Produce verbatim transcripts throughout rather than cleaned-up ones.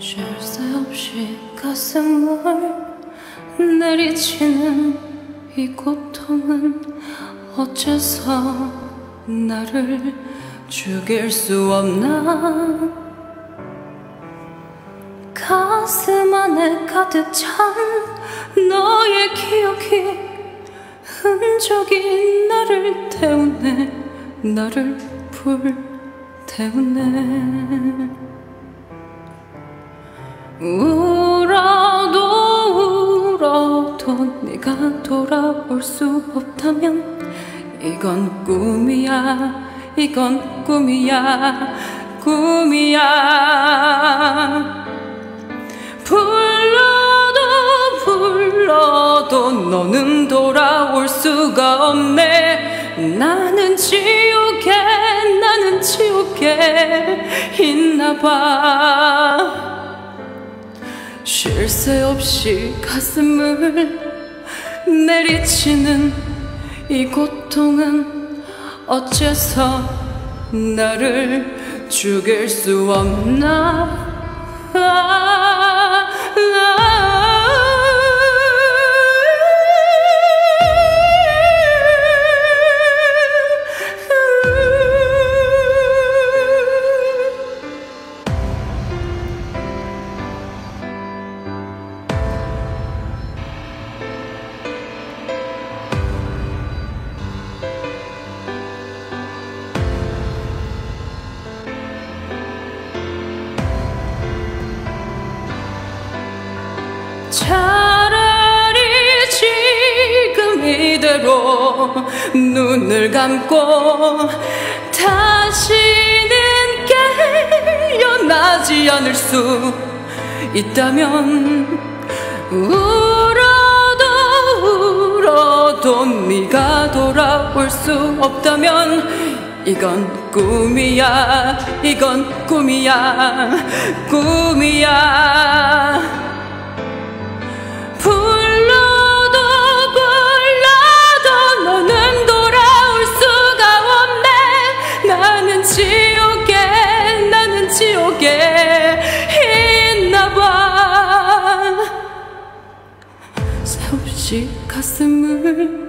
쉴 새 없이 가슴을 내리치는 이 고통은 어째서 나를 죽일 수 없나. 가슴 안에 가득 찬 너의 기억이 흔적이 나를 태우네, 나를 불태우네. 울어도 울어도 네가 돌아올 수 없다면 이건 꿈이야, 이건 꿈이야, 꿈이야. 불러도 불러도 너는 돌아올 수가 없네. 나는 지옥에, 나는 지옥에 있나봐. 쉴 새 없이 가슴을 내리치는 이 고통은 어째서 나를 죽일 수 없나. 아, 아, 차라리 지금 이대로 눈을 감고 다시는 깨어나지 않을 수 있다면 울어도 울어도 네가 돌아올 수 없다면 이건 꿈이야, 이건 꿈이야, 꿈이야. 불러도 불러도 너는 돌아올 수가 없네. 나는 지옥에, 나는 지옥에 있나봐. 새 없이 가슴을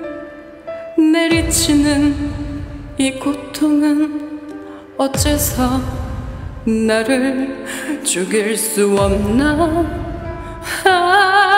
내리치는 이 고통은 어째서 나를 죽일 수 없나. 아,